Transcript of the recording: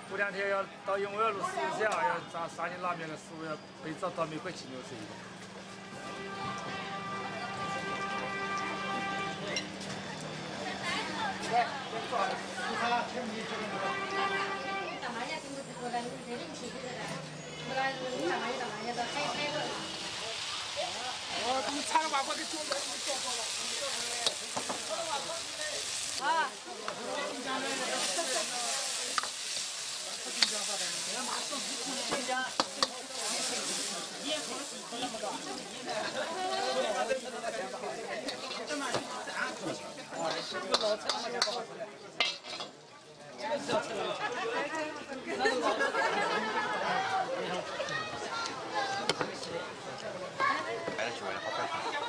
过2天要到永乐路市下要炸沙县拉面的师傅要被找到每块金牛吃一个。来，先做好了，他全部这个。干嘛呀？经过这个来，你这人气不得来，不然你干嘛要干嘛要到海个。我他们长了娃娃给做了，你做好了，啊。 买了去买了，好快。